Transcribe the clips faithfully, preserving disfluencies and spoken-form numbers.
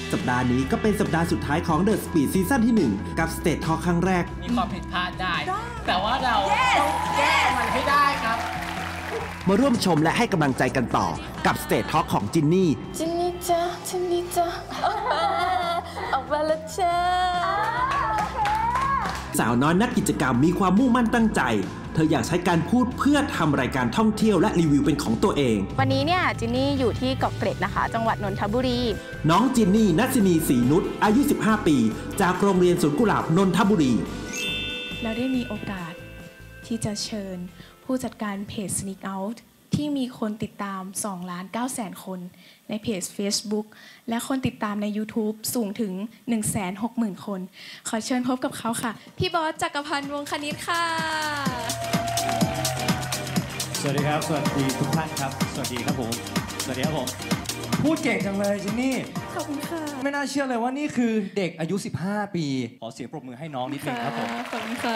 สัปดาห์นี้ก็เป็นสัปดาห์สุดท้ายของ The Speed ซีซั่นที่หนึ่งกับ Stage Talk ครั้งแรกมีความผิดพลาดได้แต่ว่าเราต้องแก้มันให้ได้ครับมาร่วมชมและให้กำลังใจกันต่อกับ Stage Talk ของจินนี่จินนี่จ้าจินนี่จ้าออกมาแล้วจ้าสาวน้อยนักกิจกรรมมีความมุ่งมั่นตั้งใจเธออยากใช้การพูดเพื่อทำรายการท่องเที่ยวและรีวิวเป็นของตัวเองวันนี้เนี่ยจินนี่อยู่ที่เกาะเกร็ดนะคะจังหวัดนนทบุรีน้องจินนี่นัชนีศรีนุชอายุสิบห้าปีจากโรงเรียนสวนกุหลาบนนทบุรีเราได้มีโอกาสที่จะเชิญผู้จัดการเพจ Sneak Out ที่มีคนติดตามสองล้านเก้าแสนคนในเพจ Facebook และคนติดตามใน YouTube สูงถึง หนึ่งแสนหกหมื่น คนขอเชิญพบกับเขาค่ะพี่บอสจักรพันธ์วงศ์คณิตค่ะสวัสดีครับสวัสดีทุกท่านครับสวัสดีครับผมสวัสดีครับผมพูดเก่งจังเลยจินนี่ขอบคุณค่ะไม่น่าเชื่อเลยว่านี่คือเด็กอายุสิบห้าปีขอเสียงปรบมือให้น้องนิดนึงครับผมขอบคุณค่ะ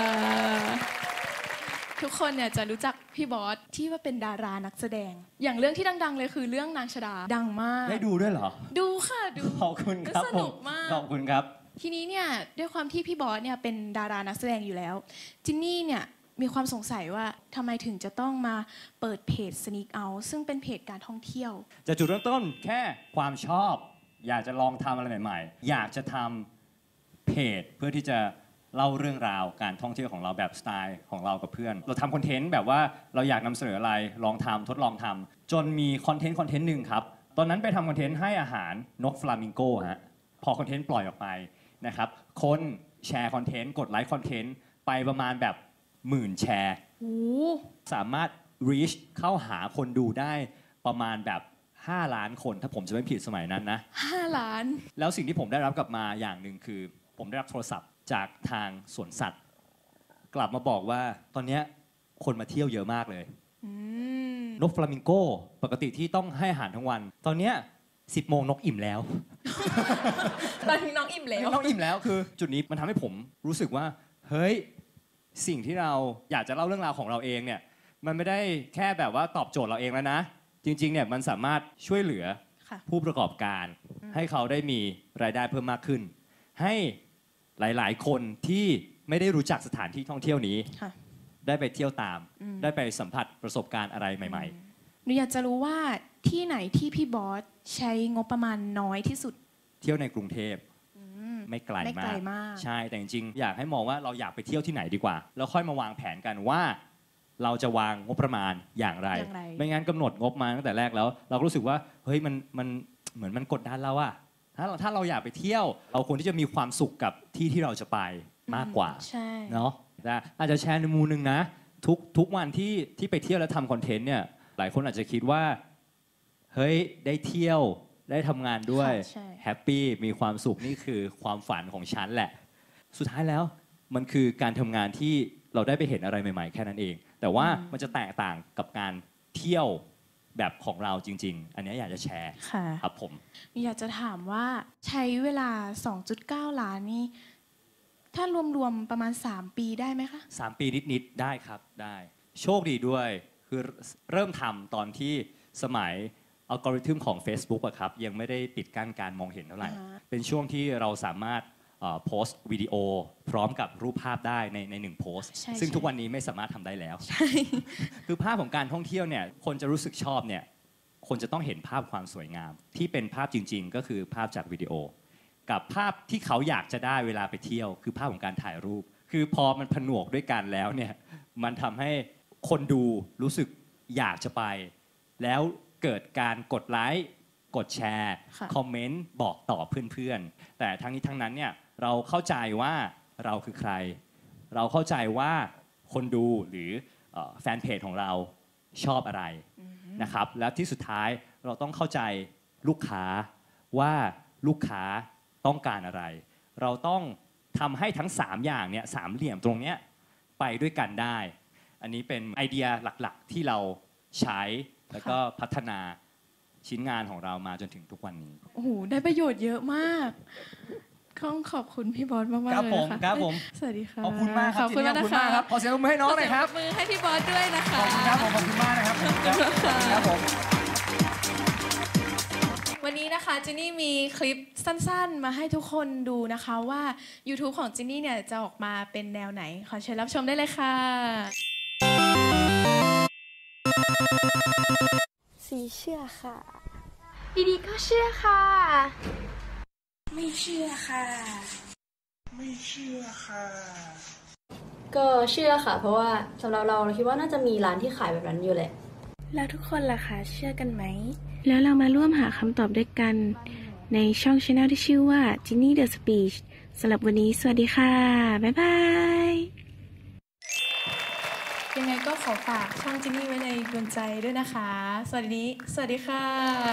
ทุกคนเนี่ยจะรู้จักพี่บอสที่ว่าเป็นดารานักแสดงอย่างเรื่องที่ดังๆเลยคือเรื่องนางชฎาดังมากได้ดูด้วยเหรอดูค่ะดูขอบคุณครับสนุกมากขอบคุณครับทีนี้เนี่ยด้วยความที่พี่บอสเนี่ยเป็นดารานักแสดงอยู่แล้วจินนี่เนี่ยมีความสงสัยว่าทำไมถึงจะต้องมาเปิดเพจ Sneak Out ซึ่งเป็นเพจการท่องเที่ยวจะจุดเริ่มต้นแค่ความชอบอยากจะลองทำอะไรใหม่ๆอยากจะทำเพจเพื่อที่จะเล่าเรื่องราวการท่องเที่ยวของเราแบบสไตล์ของเรากับเพื่อนเราทำคอนเทนต์แบบว่าเราอยากนำเสนออะไรลองทำทดลองทำจนมีคอนเทนต์คอนเทนต์หนึ่งครับตอนนั้นไปทำคอนเทนต์ให้อาหารนกฟลามิงโกฮะพอคอนเทนต์ปล่อยออกไปนะครับคนแชร์คอนเทนต์กดไลค์คอนเทนต์ไปประมาณแบบหมื่นแชร์สามารถ reach เข้าหาคนดูได้ประมาณแบบห้าล้านคนถ้าผมจะไม่ผิดสมัยนั้นนะห้าล้านแล้วสิ่งที่ผมได้รับกลับมาอย่างหนึ่งคือผมได้รับโทรศัพท์จากทางสวนสัตว์กลับมาบอกว่าตอนนี้คนมาเที่ยวเยอะมากเลยนกฟลามิงโกปกติที่ต้องให้อาหารทั้งวันตอนนี้สิบโมงนกอิ่มแล้วตอนนี้น้องอิ่มแล้วน้องอิ่มแล้วคือจุดนี้มันทำให้ผมรู้สึกว่าเฮ้ยสิ่งที่เราอยากจะเล่าเรื่องราวของเราเองเนี่ยมันไม่ได้แค่แบบว่าตอบโจทย์เราเองแล้วนะจริงๆเนี่ยมันสามารถช่วยเหลือผู้ประกอบการให้เขาได้มีรายได้เพิ่มมากขึ้นให้หลายๆคนที่ไม่ได้รู้จักสถานที่ท่องเที่ยวนี้ได้ไปเที่ยวตามได้ไปสัมผัสประสบการณ์อะไรใหม่ๆหนูอยากจะรู้ว่าที่ไหนที่พี่บอสใช้งบประมาณน้อยที่สุดเที่ยวในกรุงเทพไม่ไกลมากใช่แต่จริงๆอยากให้มองว่าเราอยากไปเที่ยวที่ไหนดีกว่าแล้วค่อยมาวางแผนกันว่าเราจะวางงบประมาณอย่างไรไม่งั้นกำหนดงบมาตั้งแต่แรกแล้วเราก็รู้สึกว่าเฮ้ยมันมันเหมือนมันกดดันเราอะถ้าเราถ้าเราอยากไปเที่ยวเราควรที่จะมีความสุขกับที่ที่เราจะไปมากกว่าเนาะแต่อาจจะแชร์ในมุมนึงนะทุกทุกวันที่ที่ไปเที่ยวแล้วทำคอนเทนต์เนี่ยหลายคนอาจจะคิดว่าเฮ้ยได้เที่ยวได้ทำงานด้วยแฮปปี้มีความสุขนี่คือความฝันของฉันแหละสุดท้ายแล้วมันคือการทำงานที่เราได้ไปเห็นอะไรใหม่ๆแค่นั้นเองแต่ว่ามันจะแตกต่างกับการเที่ยวแบบของเราจริงๆอันนี้อยากจะแชร์ครับผมอยากจะถามว่าใช้เวลา สองจุดเก้า ล้านนี่ถ้ารวมๆประมาณสามปีได้ไหมคะสามปีนิดๆได้ครับได้โชคดีด้วยคือเริ่มทำตอนที่สมัยอัลกอริทึมของ Facebook อะครับยังไม่ได้ปิดกั้นการมองเห็นเท่าไหร่เป็นช่วงที่เราสามารถโพสต์วิดีโอพร้อมกับรูปภาพได้ในในหนึ่งโพสต์ซึ่งทุกวันนี้ไม่สามารถทำได้แล้วคือภาพของการท่องเที่ยวเนี่ยคนจะรู้สึกชอบเนี่ยคนจะต้องเห็นภาพความสวยงามที่เป็นภาพจริงๆก็คือภาพจากวิดีโอกับภาพที่เขาอยากจะได้เวลาไปเที่ยวคือภาพของการถ่ายรูปคือพอมันผนวกด้วยกันแล้วเนี่ยมันทำให้คนดูรู้สึกอยากจะไปแล้วเกิดการกดไลค์กดแชร์คอมเมนต์บอกต่อเพื่อนๆแต่ทั้งนี้ทั้งนั้นเนี่ยเราเข้าใจว่าเราคือใครเราเข้าใจว่าคนดูหรือแฟนเพจของเราชอบอะไรนะครับแล้วที่สุดท้ายเราต้องเข้าใจลูกค้าว่าลูกค้าต้องการอะไรเราต้องทำให้ทั้งสามอย่างเนี่ยสามเหลี่ยมตรงเนี้ยไปด้วยกันได้อันนี้เป็นไอเดียหลักๆที่เราใช้แล้วก็พัฒนาชิ้นงานของเรามาจนถึงทุกวันนี้โอ้โหได้ประโยชน์เยอะมากต้องขอบคุณพี่บอสมากๆเลยค่ะครับผมสวัสดีค่ะขอบคุณมากครับขอบคุณมากนะครับขอเสียงปรบมือให้น้องหน่อยครับมือให้พี่บอสด้วยนะคะขอบคุณครับผมขอบคุณมากนะครับขอบคุณครับผมวันวันนี้นะคะจินนี่มีคลิปสั้นๆมาให้ทุกคนดูนะคะว่า YouTube ของจินนี่เนี่ยจะออกมาเป็นแนวไหนขอเชิญรับชมได้เลยค่ะสีเชื่อค่ะดีๆก็เชื่อค่ะไม่เชื่อค่ะไม่เชื่อค่ะก็เชื่อค่ะเพราะว่าสำหรับเราเราคิดว่าน่าจะมีร้านที่ขายแบบนั้นอยู่แหละแล้วทุกคนล่ะคะเชื่อกันไหมแล้วเรามาร่วมหาคำตอบด้วยกันในช่อง Channel ที่ชื่อว่า Ginny The Speech สำหรับวันนี้สวัสดีค่ะบ๊ายบายยังไงก็ขอฝากช่องจินนี่ไว้ในดวงใจด้วยนะคะสวัสดีสวัสดีค่ะ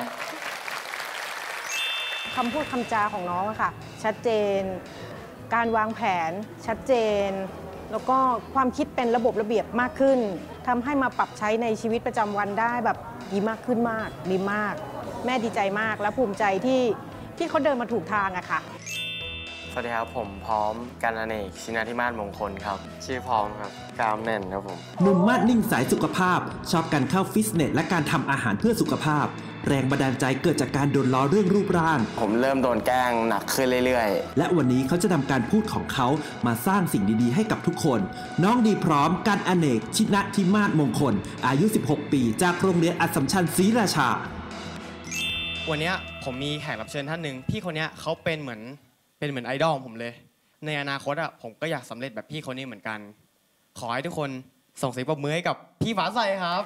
คำพูดคำจาของน้องอะค่ะชัดเจนการวางแผนชัดเจนแล้วก็ความคิดเป็นระบบระเบียบมากขึ้นทำให้มาปรับใช้ในชีวิตประจำวันได้แบบดีมากขึ้นมากดีมากแม่ดีใจมากและภูมิใจที่ที่เขาเดินมาถูกทางอะค่ะสวัสดีครับผมพร้อมกันอเนกชินาธิมาศมงคลครับชื่อพร้อมครับกรามแน่นครับผมหนุ่มมาดนิ่งสายสุขภาพชอบการเข้าฟิตเนสและการทำอาหารเพื่อสุขภาพแรงบันดาลใจเกิดจากการโดนล้อเรื่องรูปร่างผมเริ่มโดนแกล้งหนักขึ้นเรื่อยๆและวันนี้เขาจะนำการพูดของเขามาสร้างสิ่งดีๆให้กับทุกคนน้องดีพร้อมกันอเนกชินาธิมาศมงคลอายุสิบหกปีจากโรงเรียนอัสสัมชัญศรีราชาวันนี้ผมมีแขกรับเชิญท่านหนึ่งพี่คนนี้เขาเป็นเหมือนเป็นเหมือนไอดอลของผมเลยในอนาคตอ่ะผมก็อยากสำเร็จแบบพี่คนนี้เหมือนกันขอให้ทุกคนส่งเสียงปรบมือให้กับพี่ฟ้าใสครับ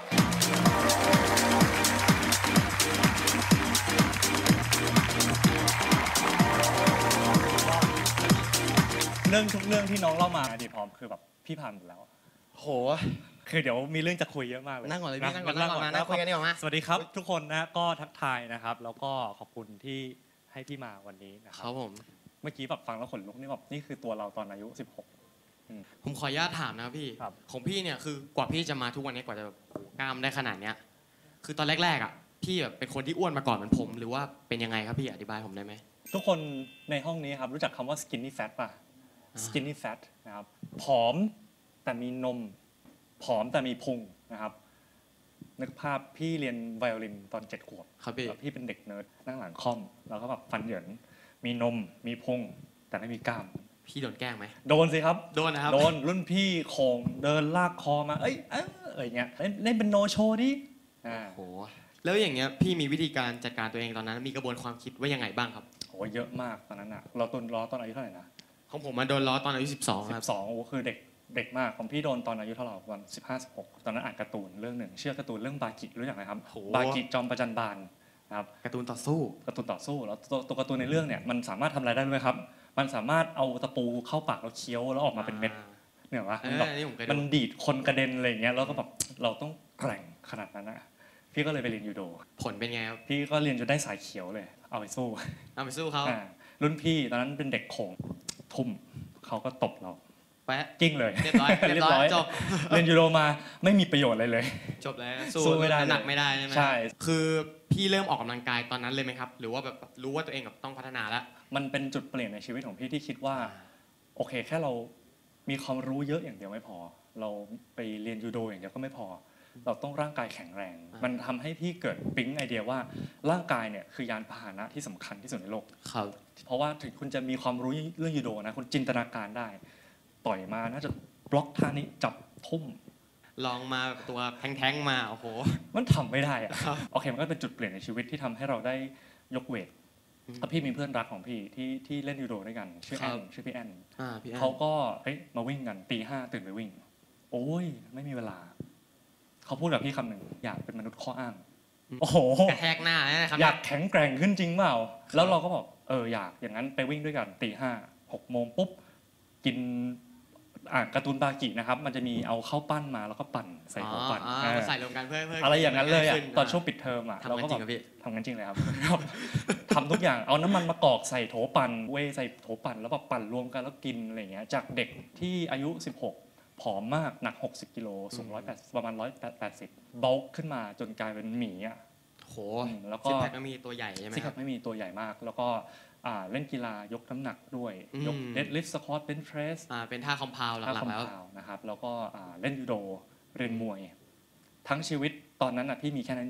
เรื่องทุกเรื่องที่น้องเล่ามาดีพร้อมคือแบบพี่ผ่านหมดแล้วโหคือเดี๋ยวมีเรื่องจะคุยเยอะมากเลยนั่งก่อนเลยพี่นั่งก่อนนั่งก่อนมานั่งคุยกันดีกว่ามาสวัสดีครับทุกคนนะก็ทักทายนะครับแล้วก็ขอบคุณที่ให้พี่มาวันนี้นะครับครับผมเมื่อกี้แบบฟังแล้วขนลุกนี่แบบนี่คือตัวเราตอนอายุสิบหกผมขออนุญาตถามนะพี่ของพี่เนี่ยคือกว่าพี่จะมาทุกวันนี้กว่าจะกล้ามได้ขนาดเนี้ยคือตอนแรกๆอ่ะพี่แบบเป็นคนที่อ้วนมาก่อนเหมือนผมหรือว่าเป็นยังไงครับพี่อธิบายผมได้ไหมทุกคนในห้องนี้ครับรู้จักคำว่า skinny fat ป่ะ skinny fat นะครับผอมแต่มีนมผอมแต่มีพุงนะครับนึกภาพพี่เรียนไวโอลินตอนเจ็ดขวบแล้วพี่เป็นเด็กเนิร์ดนั่งหลังคอมแล้วก็แบบฟันเหยินมีนมมีพุงแต่ไม่มีกล้ามพี่โดนแกล้งไหมโดนสิครับโดนนะครับโดนรุ่นพี่โขงเดินลากคอมาเอ้ยเอ้ยอะไรเงี้ยเล่นเป็นโนโชว์ดิอ่าโหแล้วอย่างเงี้ยพี่มีวิธีการจัดการตัวเองตอนนั้นมีกระบวนความคิดว่ายังไงบ้างครับโหเยอะมากตอนนั้นอ่ะเราตอนล้อตอนอายุเท่าไหร่นะของผมมาโดนล้อตอนอายุสิบสองครับสิบสองโอ้คือเด็กเด็กมากของพี่โดนตอนอายุเท่าไหร่ประมาณสิบห้าสิบหกตอนนั้นอ่านการ์ตูนเรื่องหนึ่งเชื่อการ์ตูนเรื่องบากิรู้จักไหมครับบากิจอมประจันบานครับการ์ตูนต่อสู้การ์ตูนต่อสู้แล้วตัวการ์ตูนในเรื่องเนี่ยมันสามารถทำอะไรได้ไหมครับมันสามารถเอาตะปูเข้าปากแล้วเคี้ยวแล้วออกมาเป็นเม็ดเนี่ยว่ามันดีดคนกระเด็นอะไรอย่างเงี้ยแล้วก็แบบเราต้องแกร่งขนาดนั้นนะพี่ก็เลยไปเรียนยูโดผลเป็นไงครับพี่ก็เรียนจนได้สายเขียวเลยเอาไปสู้เอาไปสู้เขารุ่นพี่ตอนนั้นเป็นเด็กโขงทุ่มเขาก็ตบเราแปะกิ้งเลยเรียบร้อยเรียบร้อยจบเรียนยูโดมาไม่มีประโยชน์อะไรเลยจบแล้วสู้ไม่ได้หนักไม่ได้ใช่ไหมใช่คือพี่เริ่มออกกำลังกายตอนนั้นเลยไหมครับหรือว่าแบบรู้ว่าตัวเองแบบต้องพัฒนาแล้วมันเป็นจุดเปลี่ยนในชีวิตของพี่ที่คิดว่าโอเคแค่เรามีความรู้เยอะอย่างเดียวไม่พอเราไปเรียนยูโดอย่างเดียวก็ไม่พอเราต้องร่างกายแข็งแรงมันทำให้พี่เกิดปิ๊งไอเดียว่าร่างกายเนี่ยคือยานพาหนะที่สำคัญที่สุดในโลกครับเพราะว่าถึงคุณจะมีความรู้เรื่องยูโดนะคุณจินตนาการได้ต่อยมาน่าจะบล็อกท่านี้จับทุ่มลองมาตัวแท้งๆมาโอ้โหมันทำไม่ได้อะโอเคมันก็เป็นจุดเปลี่ยนในชีวิตที่ทำให้เราได้ยกเวทแล้วพี่มีเพื่อนรักของพี่ที่ที่เล่นยูโดด้วยกันชื่อแอนชื่อพี่แอนเขาก็เฮ้ยมาวิ่งกันตีห้าตื่นไปวิ่งโอ้ยไม่มีเวลาเขาพูดกับพี่คำหนึ่งอยากเป็นมนุษย์ข้ออ้างโอ้โหกระแทกหน้านะครับอยากแข็งแกร่งขึ้นจริงเปล่าแล้วเราก็บอกเอออยากอย่างนั้นไปวิ่งด้วยกันตีห้าหกโมงปุ๊บกินอ่านการ์ตูนบากินะครับมันจะมีเอาเข้าปั้นมาแล้วก็ปั่นใส่หัวปั่นใส่รวมกันเพื่ออะไรอย่างนั้นเลยอ่ะตอนช่วงปิดเทอมอ่ะเราก็แบบทำกันจริงเลยครับทำทุกอย่างเอาน้ำมันมะกอกใส่โถปั่นเวใส่โถปั่นแล้วแบบปั่นรวมกันแล้วกินอะไรอย่างเงี้ยจากเด็กที่อายุสิบหกผอมมากหนักหกสิบกิโลสูงหนึ่งร้อยแปดสิบประมาณหนึ่งร้อยแปดสิบบล็อกขึ้นมาจนกลายเป็นหมีอ่ะโหแล้วก็ซิกแพคไม่มีตัวใหญ่ใช่ไหมซิกแพคไม่มีตัวใหญ่มากแล้วก็เล่นกีฬายกน้ำหนักด้วยยกเดดลิฟต์สควอตเบนช์เพรสเป็นท่าคอมเพลหลักๆแล้วนะครับแล้วก็เล่นยูโดเรียนมวยทั้งชีวิตตอนนั้นอ่ะพี่มีแค่นั้นจริง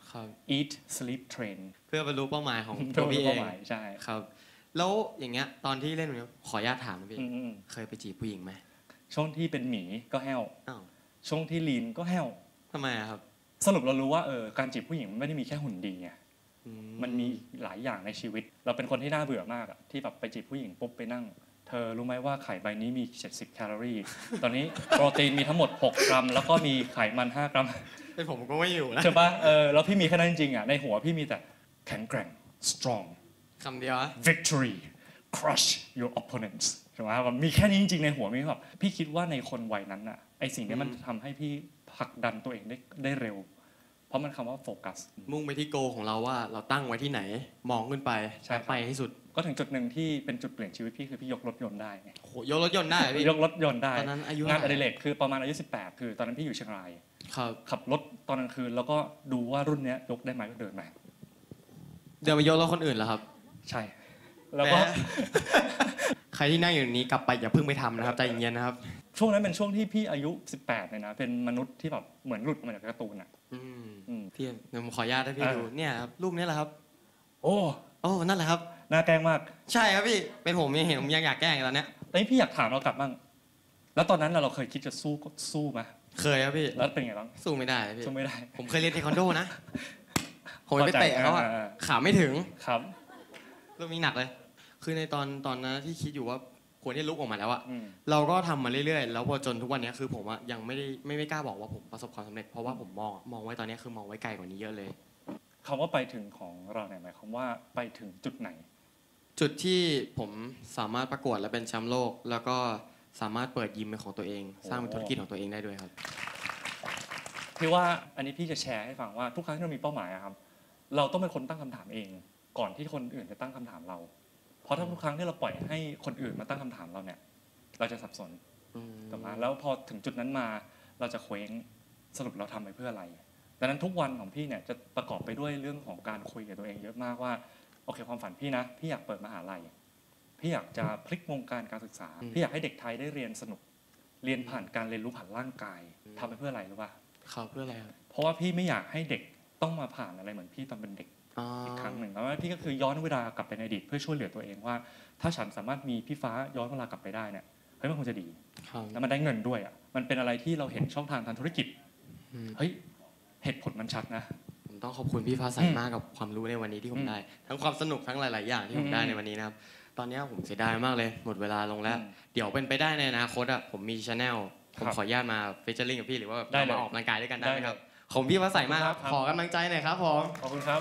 ครับ eat sleep train เพื่อบรรลุเป้าหมายของเพื่ตัอวบรรลุพี่เอเป้าง หมายใช่ครับแล้วอย่างเงี้ยตอนที่เล่นแบบนี้ขออนุญาตถามนะพี่อืมเคยไปจีบผู้หญิงไหมช่วงที่เป็นหมีก็แห้วอ้าวช่วงที่ลีนก็แห้วทำไมอะครับสรุปเรารู้ว่าเออการจีบผู้หญิงมันไม่ได้มีแค่หุ่นดีไงมันมีหลายอย่างในชีวิต เราเป็นคนที่น่าเบื่อมากอะที่แบบไปจีบผู้หญิงปุ๊บไปนั่ง เธอรู้ไหมว่าไข่ใบนี้มีเจ็ดสิบแคลอรี่ ตอนนี้โปรตีนมีทั้งหมดหกกรัมแล้วก็มีไขมันห้ากรัมเป็นผมก็ไม่อยู่นะใช่ปะเออแล้วพี่มีแค่นั้นจริงๆอ่ะในหัวพี่มีแต่แข็งแกร่ง strong คำเดียวอะ victory crush your opponents ใช่ไหมมันมีแค่นี้จริงๆในหัวมีแบบพี่คิดว่าในคนวัยนั้นอ่ะไอสิ่งนี้มันทำให้พี่ผลักดันตัวเองได้ได้เร็ว เพราะมันคำว่าโฟกัสมุ่งไปที่โกของเราว่าเราตั้งไว้ที่ไหนมองขึ้นไปใช่ไปให้สุดก็ถึงจุดหนึ่งที่เป็นจุดเปลี่ยนชีวิตพี่คือพี่ยกรถยนต์ได้ไงโหยกรถยนต์ได้เหรอพี่ยกรถยนต์ได้ตอนนั้นอายุงานเท่าอไหร่ดิเรกคือประมาณอายุสิบแปดคือตอนนั้นพี่อยู่เชียงรายครับขับรถตอนกลางคืนแล้วก็ดูว่ารุ่นเนี้ยยกได้ไหมก็เดินไปเดินมายกรถคนอื่นเหรอครับใช่แล้วก็ใครที่นั่งอยู่นี้กลับไปอย่าเพิ่งไปทำนะครับใจเย็นๆนะครับช่วงนั้นเป็นช่วงที่พี่อายุสิบแปดเลยนะเป็นมนุษย์ที่แบบเหมือนหลุดมาจากการ์ตูนอ่ะอืมอืมพี่เดี๋ยวผมขออนุญาตให้พี่เออดูเนี่ยครับรูปนี้แหละครับโอ้โอ้นั่นแหละครับน่าแกล้งมากใช่ครับพี่เป็นผมยังเห็นผมยังอยากแกล้งตอนเนี้ยแต่นี่พี่อยากถามเรากลับบ้างแล้วตอนนั้นเราเคยคิดจะสู้สู้ไหมเคยครับพี่แล้วเป็นไงบ้างสู้ไม่ได้พี่สู้ไม่ได้ผมเคยเรียนเทควันโดนะผมไปเตะเขาอะอ่าขาไม่ถึงครับเรื่องนี้หนักเลย คือในตอนตอนนั้นที่คิดอยู่ว่าควรที่ลุกออกมาแล้วอะอืมเราก็ทำมาเรื่อยๆ แล้วพอจนทุกวันนี้คือผมอะยังไม่ได้ไม่ไม่กล้าบอกว่าผมประสบความสำเร็จ เพราะว่าผมมองมองไว้ตอนนี้คือมองไว้ไกลกว่านี้เยอะเลยคำว่าไปถึงของเราเนี่ยหมายความว่าไปถึงจุดไหนจุดที่ผมสามารถประกวดและเป็นแชมป์โลก แล้วก็สามารถเปิดยิมเป็นของตัวเอง สร้างเป็นธุรกิจของตัวเองได้ด้วยครับพี่ว่าอันนี้พี่จะแชร์ให้ฟังว่าทุกครั้งที่เรามีเป้าหมายอะครับ เราต้องเป็นคนตั้งคำถามเอง ก่อนที่คนอื่นจะตั้งคำถามเรา เพราะถ้าทุกครั้งที่เราปล่อยให้คนอื่นมาตั้งคำถามเราเนี่ย เราจะสับสนถูกไหมแล้วพอถึงจุดนั้นมาเราจะเคว้งสรุปเราทำไปเพื่ออะไรดังนั้นทุกวันของพี่เนี่ยจะประกอบไปด้วยเรื่องของการคุยกับตัวเองเยอะมากว่าโอเคความฝันพี่นะพี่อยากเปิดมหาลัยพี่อยากจะพลิกวงการการศึกษาพี่อยากให้เด็กไทยได้เรียนสนุกเรียนผ่านการเรียนรู้ผ่านร่างกายทำไปเพื่ออะไรรู้ป่ะครับเพื่ออะไรครับเพราะว่าพี่ไม่อยากให้เด็กต้องมาผ่านอะไรเหมือนพี่ตอนเป็นเด็กอีกครั้งหนึ่งแล้วพี่ก็คือย้อนเวลากลับไปในอดีตเพื่อช่วยเหลือตัวเองว่า ถ้าฉันสามารถมีพี่ฟ้าย้อนเวลากลับไปได้เนี่ยเฮ้ยมันคงจะดีแล้วมันได้เงินด้วยอ่ะมันเป็นอะไรที่เราเห็นช่องทางทางธุรกิจเฮ้ยเหตุผลมันชัดนะผมต้องขอบคุณพี่ฟ้าใสมากกับความรู้ในวันนี้ที่ผมได้ ทั้งความสนุกทั้งหลาย ๆ อย่างที่ผมได้ในวันนี้นะครับตอนนี้ผมเสียดายมากเลยหมดเวลาลงแล้ว เดี๋ยวเป็นไปได้ในอนาคตอ่ะผมมีชาแนลผมขออนุญาตมาเฟเจอริ่งกับพี่หรือว่าเรามาออกกำลังกายด้วยกันได้ไหมครับผมพี่ฟ้าใสมากครับขอกำลังใจหน่อยครับผมขอบคุณครับ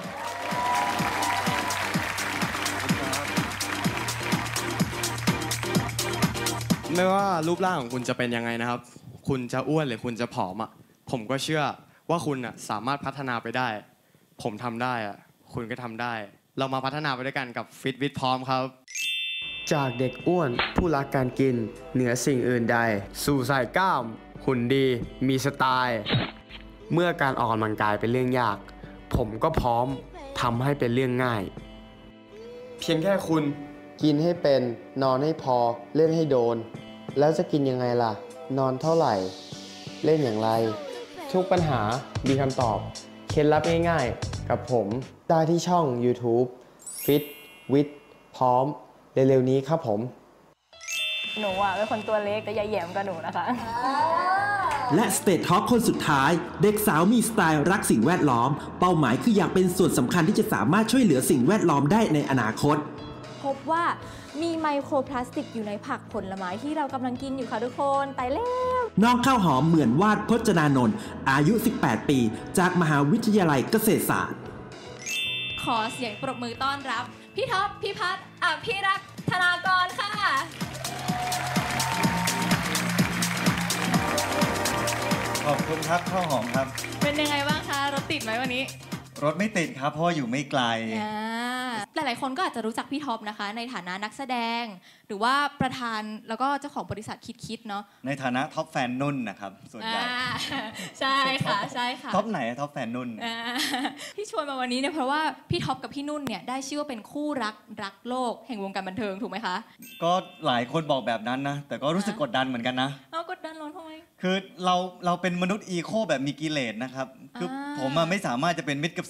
ไม่ว่ารูปร่างของคุณจะเป็นยังไงนะครับ คุณจะอ้วนหรือคุณจะผอมอ่ะผมก็เชื่อว่าคุณอ่ะสามารถพัฒนาไปได้ ผมทำได้อ่ะคุณก็ทำได้ เรามาพัฒนาไปด้วยกันกับ Fit with พร้อมครับ จากเด็กอ้วนผู้รักการกินเหนือสิ่งอื่นใด สู่สายกล้ามหุ่นดีมีสไตล์ เมื่อการออกกำลังกายเป็นเรื่องยาก ผมก็พร้อมทำให้เป็นเรื่องง่าย เพียงแค่คุณกินให้เป็นนอนให้พอเล่นให้โดน แล้วจะกินยังไงล่ะ นอนเท่าไหร่ เล่นอย่างไร ทุกปัญหามีคำตอบเคล็ดลับง่ายๆกับผมได้ที่ช่อง YouTube Fit with พร้อมเร็วๆนี้ครับผมหนูอ่ะเป็นคนตัวเล็กแต่ใหญ่แหยมกับหนูนะคะและสเตททอล์คคนสุดท้ายเด็กสาวมีสไตล์รักสิ่งแวดล้อมเป้าหมายคืออยากเป็นส่วนสำคัญที่จะสามารถช่วยเหลือสิ่งแวดล้อมได้ในอนาคตพบว่ามีไมโครพลาสติกอยู่ในผักผลไม้ที่เรากำลังกินอยู่ค่ะทุกคนตายแล้วน้องข้าวหอมเหมือนวาดพจนานนท์อายุ สิบแปด ปี จากมหาวิทยาลัยเกษตรศาสตร์ขอเสียงปรบมือต้อนรับ พี่ท็อป พี่พัฒน์อภิรักษ์ธนากรค่ะขอบคุณครับข้าวหอมครับเป็นยังไงบ้างคะ รถติดไหมวันนี้รถไม่ติดครับเพราะว่าอยู่ไม่ไกลหลายๆคนก็อาจจะรู้จักพี่ท็อปนะคะ ในฐานะนักแสดง หรือว่าประธานแล้วก็เจ้าของบริษัทคิดคิดเนาะในฐานะท็อปแฟนนุ่นนะครับส่วนใหญ่ใช่ค่ะใช่ค่ะท็อปไหนท็อปแฟนนุ่นที่ชวนมาวันนี้เนี่ยเพราะว่าพี่ท็อปกับพี่นุ่นเนี่ยได้ชื่อว่าเป็นคู่รักรักโลกแห่งวงการบันเทิงถูกไหมคะก็หลายคนบอกแบบนั้นนะแต่ก็รู้สึกกดดันเหมือนกันนะเอากดดันร้อนทำไมคือเราเราเป็นมนุษย์อีโคแบบมีกิเลสนะครับคือผมไม่สามารถจะเป็นมิตรกับ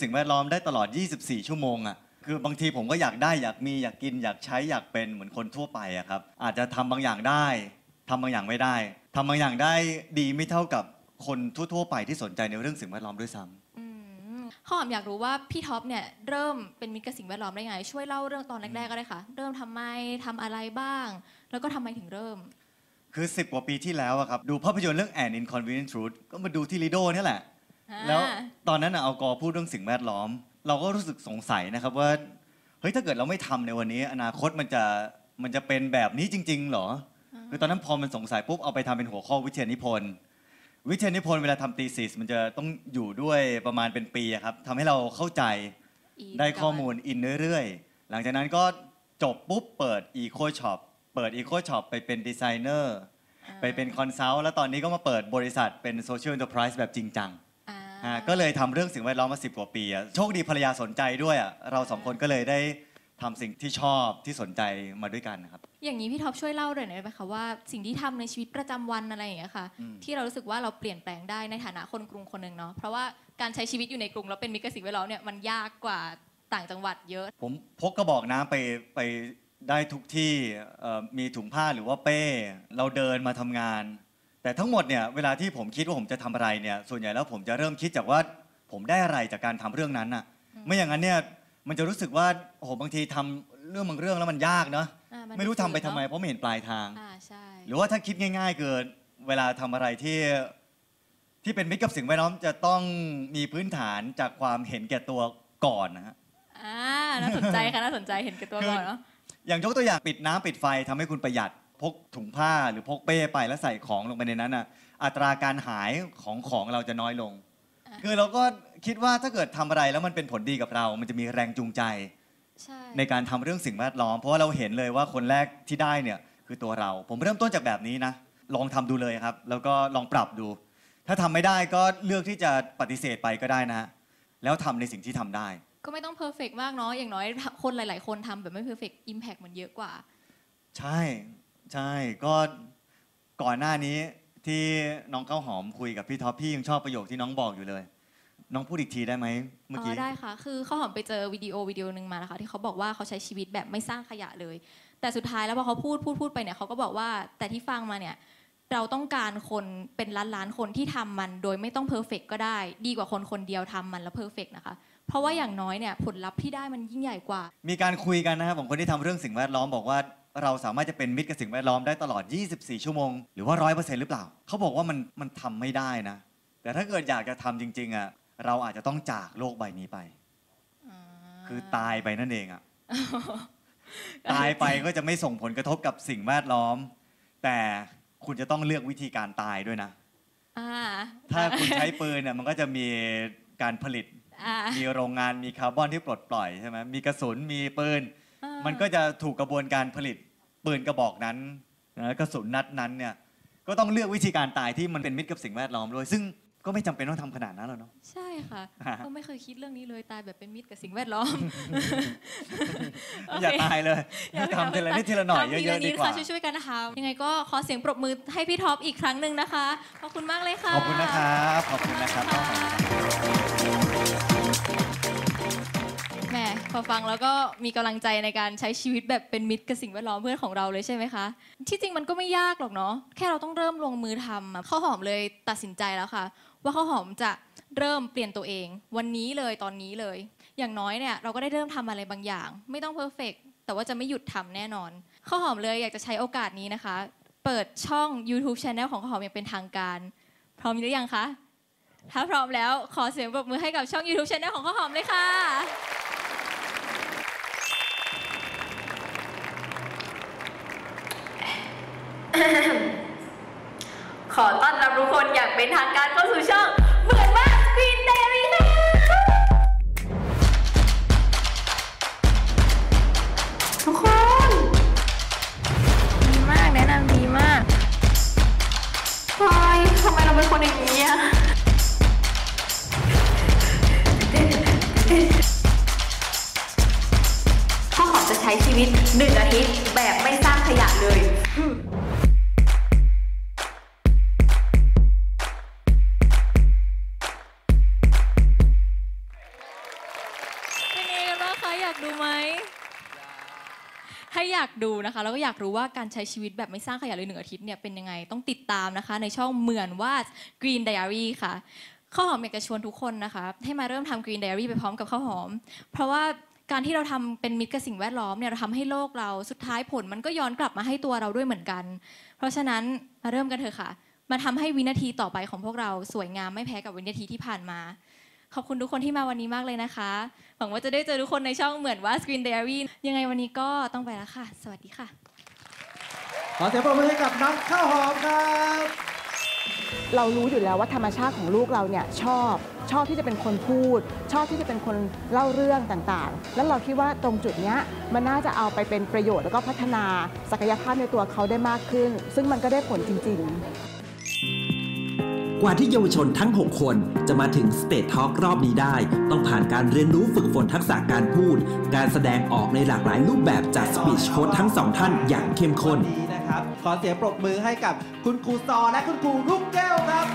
สิ่งแวดล้อมได้ตลอดยี่สิบสี่ชั่วโมงอ่ะคือบางทีผมก็อยากได้อยากมีอยากกินอยากใช้อยากเป็นเหมือนคนทั่วไปอะครับอาจจะทำบางอย่างได้ทำบางอย่างไม่ได้ทำบางอย่างได้ดีไม่เท่ากับคนทั่วๆไปที่สนใจในเรื่องสิ่งแวดล้อมด้วยซ้ำข้าวหอมอยากรู้ว่าพี่ท็อปเนี่ยเริ่มเป็นมิตรกับสิ่งแวดล้อมได้ไงช่วยเล่าเรื่องตอนแรกๆก็ได้ค่ะเริ่มทำไมทำอะไรบ้างแล้วก็ทำไมถึงเริ่มคือสิบกว่าปีที่แล้วอะครับดูภาพยนตร์เรื่อง An Inconvenient Truth ก็มาดูที่ลิโดนี่แหละแล้วตอนนั้นเอากอพูดเรื่องสิ่งแวดล้อมเราก็รู้สึกสงสัยนะครับว่าเฮ้ยถ้าเกิดเราไม่ทำในวันนี้อนาคตมันจะมันจะเป็นแบบนี้จริงๆหรอคือตอนนั้นพอมันสงสัยปุ๊บเอาไปทำเป็นหัวข้อวิทยานิพนธ์วิทยานิพนธ์เวลาทำตีซิสมันจะต้องอยู่ด้วยประมาณเป็นปีครับทำให้เราเข้าใจได้ข้อมูลอินเรื่อยๆหลังจากนั้นก็จบปุ๊บเปิด Eco Shop เปิด Eco Shop ไปเป็นดีไซเนอร์ไปเป็นคอนซัลท์แล้วตอนนี้ก็มาเปิดบริษัทเป็นโซเชียล เอ็น เตอร์ไพรส์ แบบจริงจังก็เลยทำเรื่องสิ่งแวดล้อมมาสิบกว่าปีโชคดีภรรยาสนใจด้วยเราสองคนก็เลยได้ทำสิ่งที่ชอบที่สนใจมาด้วยกันนะครับอย่างนี้พี่ท็อปช่วยเล่าหน่อยได้ไหมคะว่าสิ่งที่ทำในชีวิตประจำวันอะไรอย่างเงี้ยค่ะที่เรารู้สึกว่าเราเปลี่ยนแปลงได้ในฐานะคนกรุงคนหนึ่งเนาะเพราะว่าการใช้ชีวิตอยู่ในกรุงแล้วเป็นมิตรกับสิ่งแวดล้อมเนี่ยมันยากกว่าต่างจังหวัดเยอะผมพกกระบอกน้ำไปไปได้ทุกที่มีถุงผ้าหรือว่าเป้เราเดินมาทำงานแต่ทั้งหมดเนี่ยเวลาที่ผมคิดว่าผมจะทำอะไรเนี่ยส่วนใหญ่แล้วผมจะเริ่มคิดจากว่าผมได้อะไรจากการทำเรื่องนั้นน่ะไม่อย่างนั้นเนี่ยมันจะรู้สึกว่าโอ้โหบางทีทำเรื่องบางเรื่องแล้วมันยากเนาะไม่รู้ทำไปทำไมเพราะไม่เห็นปลายทางหรือว่าถ้าคิดง่ายๆเกินเวลาทำอะไรที่ที่เป็นมิตรกับสิ่งแวดล้อมจะต้องมีพื้นฐานจากความเห็นแก่ตัวก่อนนะฮะอ่าน่าสนใจค่ะน่าสนใจเห็นแก่ตัวก่อนเนาะอย่างยกตัวอย่างปิดน้ำปิดไฟทำให้คุณประหยัดพกถุงผ้าหรือพกเป้ไปแล้วใส่ของลงไปในนั้นน่ะอัตราการหายของของเราจะน้อยลงคือเราก็คิดว่าถ้าเกิดทำอะไรแล้วมันเป็นผลดีกับเรามันจะมีแรงจูงใจใ, ในการทำเรื่องสิ่งแวดล้อมเพราะว่าเราเห็นเลยว่าคนแรกที่ได้เนี่ยคือตัวเราผมเริ่มต้นจากแบบนี้นะลองทำดูเลยครับแล้วก็ลองปรับดูถ้าทำไม่ได้ก็เลือกที่จะปฏิเสธไปก็ได้นะแล้วทำในสิ่งที่ทำได้ก็ไม่ต้องเพอร์เฟกต์มากเนาะอย่างน้อยคนหลายๆคนทำแบบไม่เพอร์เฟกต์อิมแพคมันเยอะกว่าใช่ใช่ก็ก่อนหน้านี้ที่น้องข้าวหอมคุยกับพี่ท็อปพี่ยังชอบประโยคที่น้องบอกอยู่เลยน้องพูดอีกทีได้ไหมเมื่อกี้อ๋อได้ค่ะคือข้าวหอมไปเจอวิดีโอวิดีโอนึงมานะคะที่เขาบอกว่าเขาใช้ชีวิตแบบไม่สร้างขยะเลยแต่สุดท้ายแล้วพอเขาพูดพูดพูดไปเนี่ยเขาก็บอกว่าแต่ที่ฟังมาเนี่ยเราต้องการคนเป็นล้านล้านคนที่ทำมันโดยไม่ต้องเพอร์เฟกต์ก็ได้ดีกว่าคนคนเดียวทำมันแล้วเพอร์เฟกต์นะคะเพราะว่าอย่างน้อยเนี่ยผลลัพธ์ที่ได้มันยิ่งใหญ่กว่ามีการคุยกันนะครับของคนที่ทำเรื่องสิ่งแวดล้อมบอกว่าเราสามารถจะเป็นมิตรกับสิ่งแวดล้อมได้ตลอดยี่สิบสี่ชั่วโมงหรือว่า ร้อยเปอร์เซ็นต์ หรือเปล่าเขาบอกว่ามันมันทำไม่ได้นะแต่ถ้าเกิดอยากจะทำจริงๆอ่ะเราอาจจะต้องจากโลกใบนี้ไปคือตายไปนั่นเองอ่ะ ตายไปก็จะไม่ส่งผลกระทบกับสิ่งแวดล้อมแต่คุณจะต้องเลือกวิธีการตายด้วยนะถ้าคุณใช้ปืนเนี่ยมันก็จะมีการผลิตมีโรงงานมีคาร์บอนที่ปลดปล่อยใช่ไหมมีกระสุนมีปืนมันก็จะถูกกระบวนการผลิตปืนกระบอกนั้นนะกระสุนนัดนั้นเนี่ยก็ต้องเลือกวิธีการตายที่มันเป็นมิตรกับสิ่งแวดล้อมด้วยซึ่งก็ไม่จำเป็นต้องทำขนาดนั้นหรอกเนาะใช่ค่ะก็ไม่เคยคิดเรื่องนี้เลยตายแบบเป็นมิตรกับสิ่งแวดล้อมอย่าตายเลยทำทีละนิดทีละหน่อยเยอะๆดีกว่าช่วยๆกันนะคะยังไงก็ขอเสียงปรบมือให้พี่ท็อปอีกครั้งหนึ่งนะคะขอบคุณมากเลยค่ะขอบคุณนะครับขอบคุณนะครับแหมพอฟังแล้วก็มีกำลังใจในการใช้ชีวิตแบบเป็นมิตรกับสิ่งแวดล้อมเพื่อนของเราเลยใช่ไหมคะที่จริงมันก็ไม่ยากหรอกเนาะแค่เราต้องเริ่มลงมือทำข้าวหอมเลยตัดสินใจแล้วค่ะว่าข้าวหอมจะเริ่มเปลี่ยนตัวเองวันนี้เลยตอนนี้เลยอย่างน้อยเนี่ยเราก็ได้เริ่มทำอะไรบางอย่างไม่ต้องเพอร์เฟกต์แต่ว่าจะไม่หยุดทำแน่นอนข้าวหอมเลยอยากจะใช้โอกาสนี้นะคะเปิดช่อง YouTube Channel ของข้าวหอมอย่างเป็นทางการพร้อมหรือยังคะถ้าพร้อมแล้วขอเสียงปรบมือให้กับช่อง YouTube Channel ของข้าวหอมเลยค่ะขอต้อนรับทุกคนอย่างเป็นทางการเข้าสู่ช่องเหมือนมากกรีนเดวี่ค่ะทุกคนดีมากแนะนำดีมากพลอยทำไมเราเป็นคนอย่างนี้อะข้าวหอมจะใช้ชีวิตหนึ่งอาทิตย์แบบไม่สร้างขยะเลยถ้าอยากดูนะคะแล้วก็อยากรู้ว่าการใช้ชีวิตแบบไม่สร้างขยะเลยหนึ่งอาทิตย์เนี่ยเป็นยังไงต้องติดตามนะคะในช่องเหมือนว่า Green Diary ค่ะข้าวหอมอยากจะชวนทุกคนนะคะให้มาเริ่มทำ Green Diary ไปพร้อมกับข้าวหอมเพราะว่าการที่เราทำเป็นมิตรกับสิ่งแวดล้อมเนี่ยเราทำให้โลกเราสุดท้ายผลมันก็ย้อนกลับมาให้ตัวเราด้วยเหมือนกันเพราะฉะนั้นมาเริ่มกันเถอะค่ะมาทำให้วินาทีต่อไปของพวกเราสวยงามไม่แพ้กับวินาทีที่ผ่านมาขอบคุณทุกคนที่มาวันนี้มากเลยนะคะหวังว่าจะได้เจอทุกคนในช่องเหมือนว่า Green Diary ยังไงวันนี้ก็ต้องไปแล้วค่ะสวัสดีค่ะขอเสียงปรบมือให้กับน้องข้าวหอมครับเรารู้อยู่แล้วว่าธรรมชาติของลูกเราเนี่ยชอบชอบที่จะเป็นคนพูดชอบที่จะเป็นคนเล่าเรื่องต่างๆแล้วเราคิดว่าตรงจุดนี้มันน่าจะเอาไปเป็นประโยชน์แล้วก็พัฒนาศักยภาพในตัวเขาได้มากขึ้นซึ่งมันก็ได้ผลจริงๆกว่าที่เยาวชนทั้งหกคนจะมาถึง Stage Talk รอบนี้ได้ต้องผ่านการเรียนรู้ฝึกฝนทักษะการพูดการแสดงออกในหลากหลายรูปแบบจาก Speech Coach ทั้งสองท่านอย่างเข้มข้นนะครับขอเสียงปรบมือให้กับคุณครูซอและคุณครูลูกแก้วครับ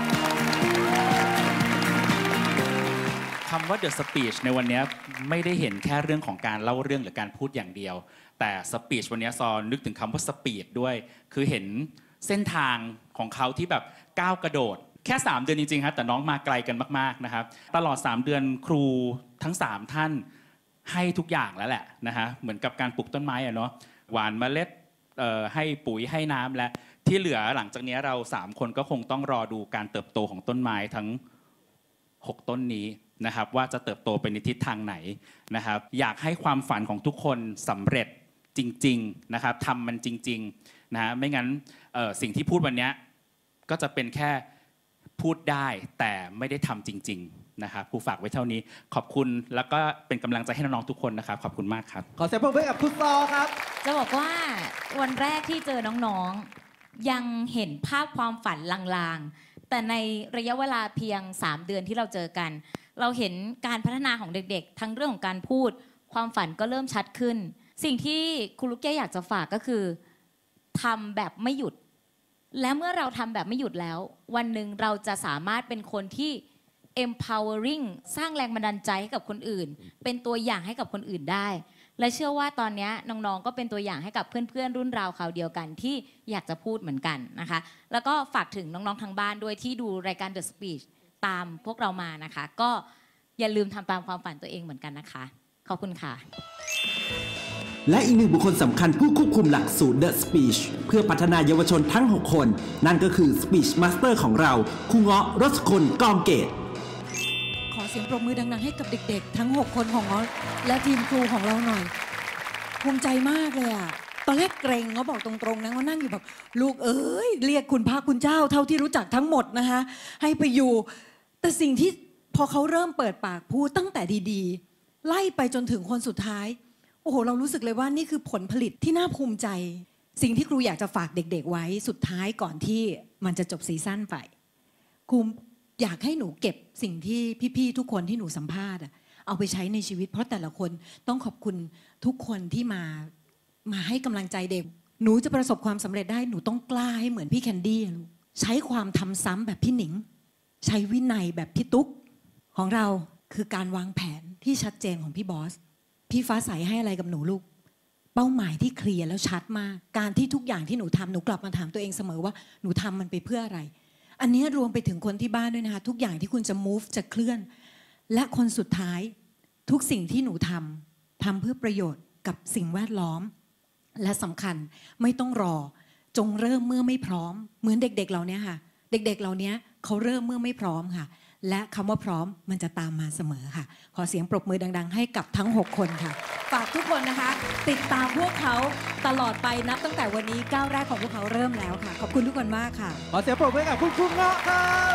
คำว่า The Speech ในวันนี้ไม่ได้เห็นแค่เรื่องของการเล่าเรื่องหรือการพูดอย่างเดียวแต่ Speech วันนี้ซอนึกถึงคำว่า Speed ด้วยคือเห็นเส้นทางของเขาที่แบบก้าวกระโดดแค่สามเดือนจริงๆครับแต่น้องมาไกลกันมากๆนะครับตลอดสามเดือนครูทั้งสามท่านให้ทุกอย่างแล้วแหละนะฮะเหมือนกับการปลูกต้นไม้อะเนาะหว่านเมล็ดให้ปุ๋ยให้น้ำและที่เหลือหลังจากนี้เราสามคนก็คงต้องรอดูการเติบโตของต้นไม้ทั้งหกต้นนี้นะครับว่าจะเติบโตไปในทิศทางไหนนะครับอยากให้ความฝันของทุกคนสำเร็จจริงๆนะครับทำมันจริงๆนะฮะไม่งั้นสิ่งที่พูดวันนี้ก็จะเป็นแค่พูดได้แต่ไม่ได้ทำจริงๆนะครับครูฝากไว้เท่านี้ขอบคุณแล้วก็เป็นกำลังใจให้น้องๆทุกคนนะครับขอบคุณมากครับขอเสียงปรบมือกับคุณซอครับจะบอกว่าวันแรกที่เจอน้องๆยังเห็นภาพความฝันลางๆแต่ในระยะเวลาเพียงสามเดือนที่เราเจอกันเราเห็นการพัฒนาของเด็กๆทั้งเรื่องของการพูดความฝันก็เริ่มชัดขึ้นสิ่งที่ครูลูกแก้วอยากจะฝากก็คือทำแบบไม่หยุดและเมื่อเราทำแบบไม่หยุดแล้ววันหนึ่งเราจะสามารถเป็นคนที่ empowering สร้างแรงบันดาลใจให้กับคนอื่นเป็นตัวอย่างให้กับคนอื่นได้และเชื่อว่าตอนนี้น้องๆก็เป็นตัวอย่างให้กับเพื่อนๆรุ่นราวคราวเดียวกันที่อยากจะพูดเหมือนกันนะคะแล้วก็ฝากถึงน้องๆทางบ้านด้วยที่ดูรายการ The Speech ตามพวกเรามานะคะก็อย่าลืมทำตามความฝันตัวเองเหมือนกันนะคะขอบคุณค่ะและอีกหนึ่งบุคคลสำคัญผู้ควบคุมหลักสูตร The Speech เพื่อพัฒนาเยาวชนทั้งหกคนนั่นก็คือ Speech Master ของเราครูเงาะรสคนกองเกตขอเสียงปรบมือดังๆให้กับเด็กๆทั้งหกคนของเงาะและทีมครูของเราหน่อยภูมิใจมากเลยอ่ะตอนแรกเกรงเงาะบอกตรงๆนะเงาะนั่งอยู่แบบลูกเอ้ยเรียกคุณพระคุณเจ้าเท่าที่รู้จักทั้งหมดนะคะให้ไปอยู่แต่สิ่งที่พอเขาเริ่มเปิดปากพูดตั้งแต่ดีๆไล่ไปจนถึงคนสุดท้ายโอ้โหเรารู้สึกเลยว่านี่คือผลผลิตที่น่าภูมิใจสิ่งที่ครูอยากจะฝากเด็กๆไว้สุดท้ายก่อนที่มันจะจบซีซั่นไปครูอยากให้หนูเก็บสิ่งที่พี่ๆทุกคนที่หนูสัมภาษณ์เอาไปใช้ในชีวิตเพราะแต่ละคนต้องขอบคุณทุกคนที่มามาให้กำลังใจเด็กหนูจะประสบความสำเร็จได้หนูต้องกล้าให้เหมือนพี่แคนดี้ใช้ความทำซ้ำแบบพี่หนิงใช้วินัยแบบพี่ตุ๊กของเราคือการวางแผนที่ชัดเจนของพี่บอสพี่ฟ้าใสให้อะไรกับหนูลูกเป้าหมายที่เคลียร์แล้วชัดมากการที่ทุกอย่างที่หนูทำหนูกลับมาถามตัวเองเสมอว่าหนูทำมันไปเพื่ออะไรอันนี้รวมไปถึงคนที่บ้านด้วยนะคะทุกอย่างที่คุณจะ move จะเคลื่อนและคนสุดท้ายทุกสิ่งที่หนูทำทำเพื่อประโยชน์กับสิ่งแวดล้อมและสำคัญไม่ต้องรอจงเริ่มเมื่อไม่พร้อมเหมือนเด็กๆเราเนี้ยค่ะเด็กๆเราเนี้ยเขาเริ่มเมื่อไม่พร้อมค่ะและคำว่าพร้อมมันจะตามมาเสมอค่ะขอเสียงปรบมือดังๆให้กับทั้งหกคนค่ะฝากทุกคนนะคะติดตามพวกเขาตลอดไปนับตั้งแต่วันนี้ก้าวแรกของพวกเขาเริ่มแล้วค่ะขอบคุณทุกคนมากค่ะขอเสียงปรบมือกับคุณครูเงาะครับ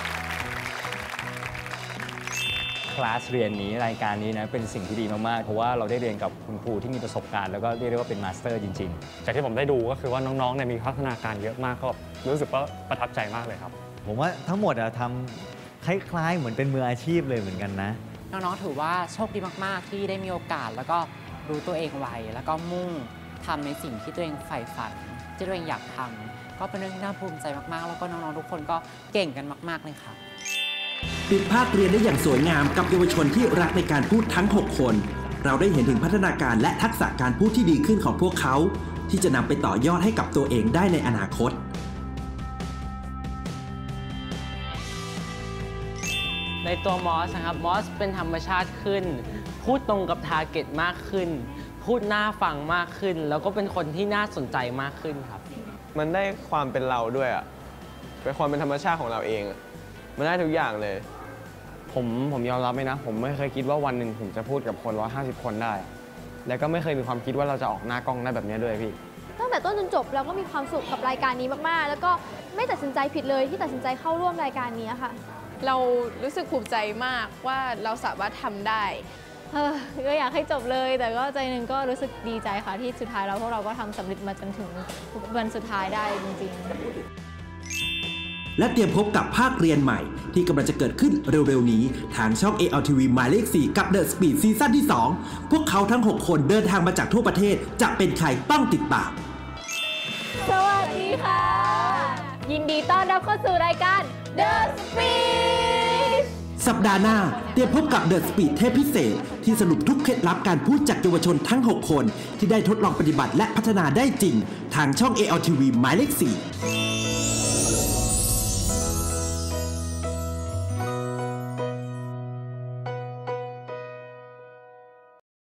คลาสเรียนนี้รายการนี้นะเป็นสิ่งที่ดีมากๆเพราะว่าเราได้เรียนกับคุณครูที่มีประสบการณ์แล้วก็เรียกได้ว่าเป็นมาสเตอร์จริงๆจากที่ผมได้ดูก็คือว่าน้องๆเนี่ยมีพัฒนาการเยอะมากก็รู้สึกว่าประทับใจมากเลยครับผมว่าทั้งหมดอะทำคล้ายๆเหมือนเป็นมืออาชีพเลยเหมือนกันนะน้องๆถือว่าโชคดีมากๆที่ได้มีโอกาสแล้วก็รู้ตัวเองไวแล้วก็มุ่งทำในสิ่งที่ตัวเองใฝ่ฝันที่ตัวเองอยากทำก็เป็นเรื่องน่าภูมิใจมากๆแล้วก็น้องๆทุกคนก็เก่งกันมากๆเลยค่ะปิดภาคเรียนได้อย่างสวยงามกับเยาวชนที่รักในการพูดทั้งหกคนเราได้เห็นถึงพัฒนาการและทักษะการพูดที่ดีขึ้นของพวกเขาที่จะนำไปต่อยอดให้กับตัวเองได้ในอนาคตในตัวมอสนะครับมอสเป็นธรรมชาติขึ้นพูดตรงกับทาร์เก็ตมากขึ้นพูดน่าฟังมากขึ้นแล้วก็เป็นคนที่น่าสนใจมากขึ้นครับมันได้ความเป็นเราด้วยอ่ะเป็นความเป็นธรรมชาติของเราเองมันได้ทุกอย่างเลยผมผมยอมรับเลยนะผมไม่เคยคิดว่าวันหนึ่งผมจะพูดกับคนร้อยห้าสิบคนได้แล้วก็ไม่เคยมีความคิดว่าเราจะออกหน้ากล้องได้แบบนี้ด้วยพี่ตั้งแต่ต้นจนจบเราก็มีความสุขกับรายการนี้มากๆแล้วก็ไม่ตัดสินใจผิดเลยที่ตัดสินใจเข้าร่วมรายการนี้ค่ะเรารู้สึกภูมิใจมากว่าเราสามารถทำได้เออก็อยากให้จบเลยแต่ก็ใจหนึ่งก็รู้สึกดีใจค่ะที่สุดท้ายแล้วพวกเราก็ทำสำเร็จมาจนถึงวันสุดท้ายได้จริงและเตรียมพบกับภาคเรียนใหม่ที่กำลังจะเกิดขึ้นเร็วๆนี้ทางช่อง เอ แอล ที วี หมายเลข สี่กับ The Speed ซีซั่นที่ สอง พวกเขาทั้งหกคนเดินทางมาจากทั่วประเทศจะเป็นใครต้องติดตามสวัสดีค่ะยินดีต้อนรับเข้าสู่รายการ The Speed สัปดาห์หน้าเตรียมพบกับ The Speed เทปพิเศษที่สรุปทุกเคล็ดลับการพูดจากเยาวชนทั้งหกคนที่ได้ทดลองปฏิบัติและพัฒนาได้จริงทางช่อง เอ แอล ที วี หมายเลข สี่